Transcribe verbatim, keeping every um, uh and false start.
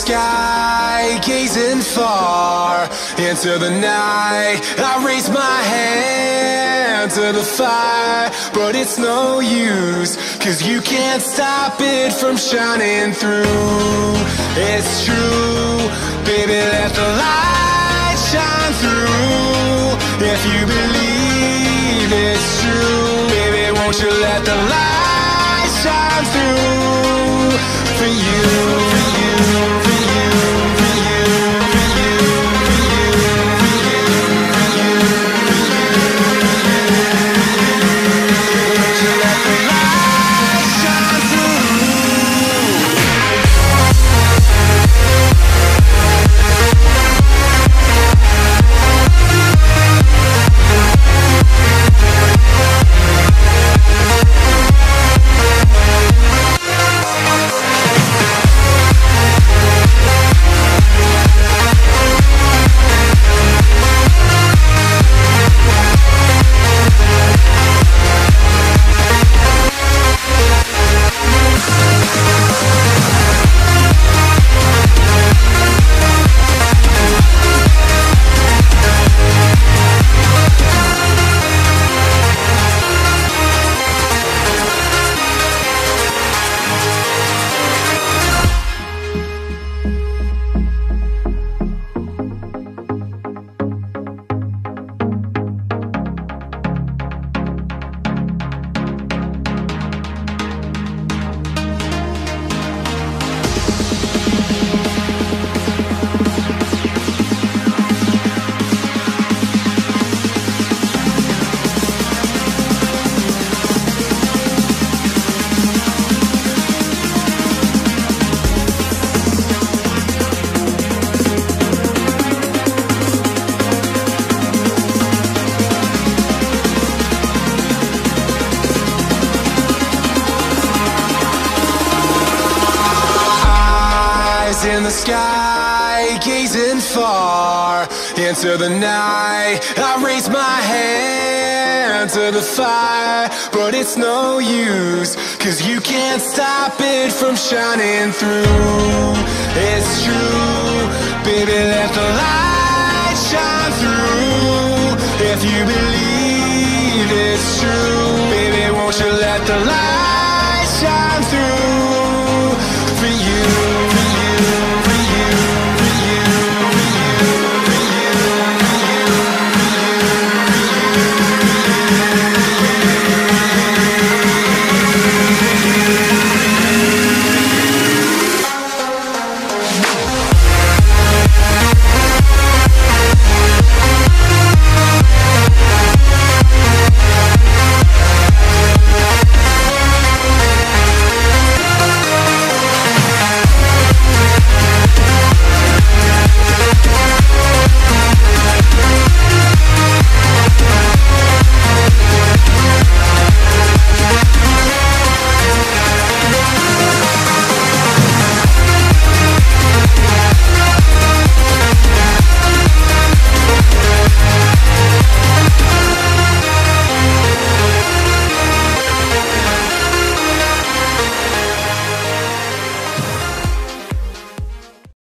sky, gazing far into the night. I raise my hand to the fire, but it's no use, 'cause you can't stop it from shining through. It's true, baby, let the light shine through. If you believe it's true, baby, won't you let the light shine through for you, for you, for you, for you, for you, for you, for you, for you, for you. Won't you let the light shine through? In the sky, gazing far into the night. I raise my hand to the fire, but it's no use, 'cause you can't stop it from shining through. It's true, baby, let the light shine through. If you believe it's true,